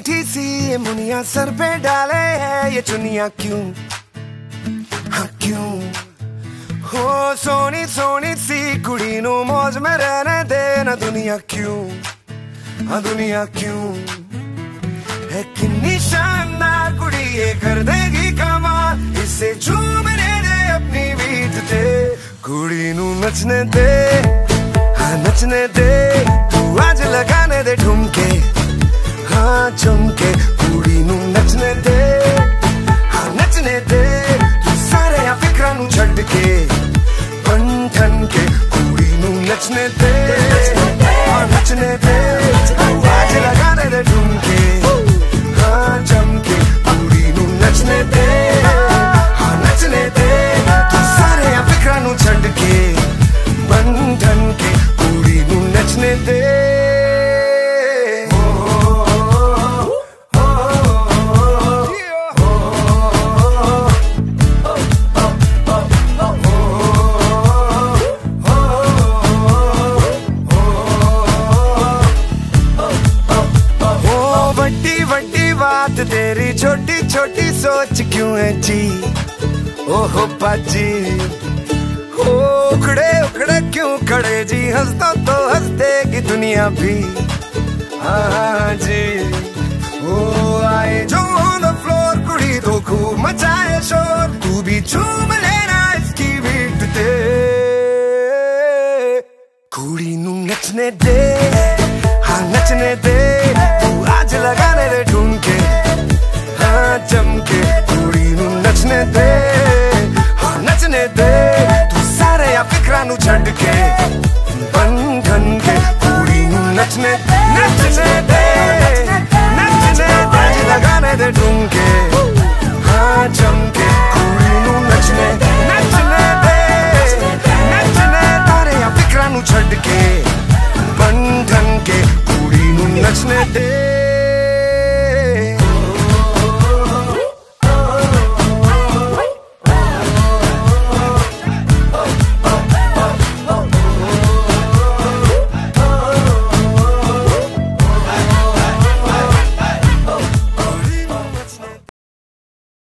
मीठी सी ये मुनिया सर पे डाले है ये चुनिया क्यों, हाँ क्यों। हो सोनी सोनी सी कुड़ी नू मौज में रहने दे ना दुनिया क्यों, हाँ दुनिया क्यों। है कितनी शानदार कुड़ी ये कर देगी कमाल, इसे झूमने दे अपनी बीट ते। कुड़ी नू नचने दे, हाँ नचने दे, तू आज लगाने दे ठुमके, हाँ चमके। कुड़ी नू नचने दे, हाँ नचने दे, तू सारे आ फिक्रा नू छड्ड के बन ठन के। कुड़ी नू नचने दे, हाँ नचने दे, तू आज लगाने दे ठुमके, हाँ चमके। कुड़ी नू नचने दे, हाँ नचने दे, तू सारे आ फिक्रा नू छड्ड के बन ठन के। कुड़ी नू नचने दे। बात तेरी छोटी छोटी सोच क्यों है जी, ओहो बाजी। हो उखड़े उखड़े क्यों खड़े जी, हंसता तो हंस देगी दुनिया भी, हाँ जी। ओ आए जो ऑन द फ्लोर कुड़ी तो खूब मचाए शोर, तू भी झूम लेना इसकी बीट ते। कुड़ी नू नचने दे, हाँ नचने दे, तू आज लगाने दे ठुमके, हाँ चमके। कुड़ी नू नचने दे, हाँ नचने दे, तू सारे आ फिक्रा नू छड्ड के बन ठन के। कुड़ी नू नचने दे।